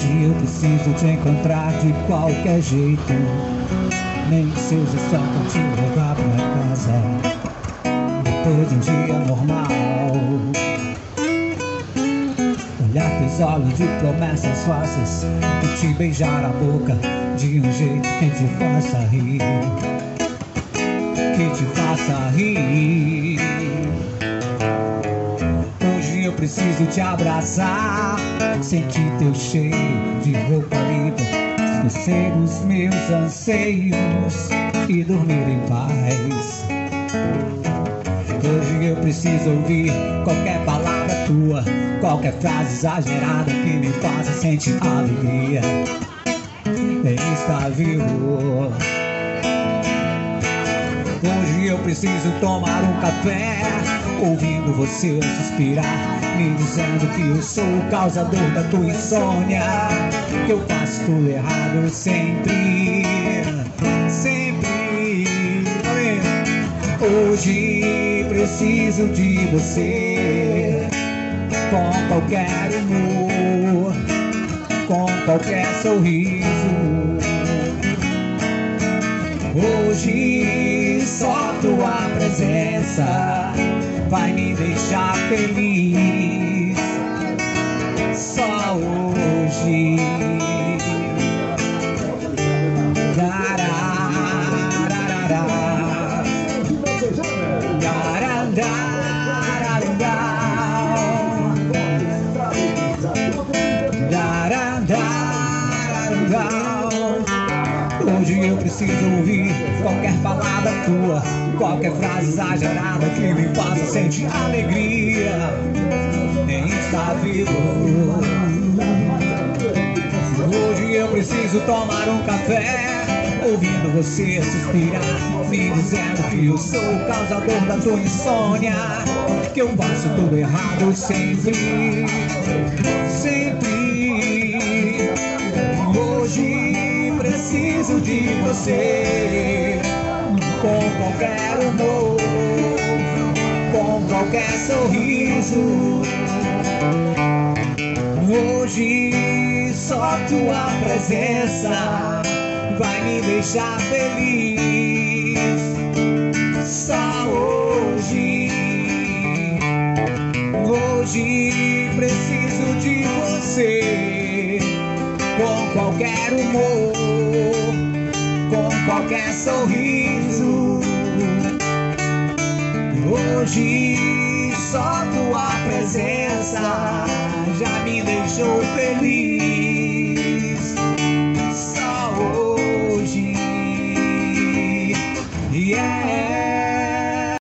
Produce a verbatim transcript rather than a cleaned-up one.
Hoje eu preciso te encontrar de qualquer jeito, nem que seja só pra te levar pra casa, depois de um dia normal. Olhar teus olhos de promessas fáceis e te beijar a boca de um jeito que te faça rir, que te faça rir. Hoje eu preciso te abraçar, sentir teu cheiro de roupa limpa, esquecer os meus anseios e dormir em paz. Hoje eu preciso ouvir qualquer palavra tua, qualquer frase exagerada que me faça sentir alegria em estar vivo. Hoje eu preciso tomar um café, ouvindo você suspirar, me dizendo que eu sou o causador da tua insônia, que eu faço tudo errado sempre, sempre. Hoje preciso de você, com qualquer humor, com qualquer sorriso. Hoje só tua presença vai me deixar feliz. Só hoje. Hoje eu preciso ouvir qualquer palavra tua, qualquer frase exagerada que me faça sentir alegria em estar vivo. Hoje eu preciso tomar um café, ouvindo você suspirar, me dizendo que eu sou o causador da tua insônia, que eu faço tudo errado sempre, sempre. Hoje preciso de você, com qualquer humor, com qualquer sorriso. Hoje só tua presença vai me deixar feliz. Só hoje. Hoje preciso de você, com qualquer humor, com qualquer sorriso. Hoje só tua presença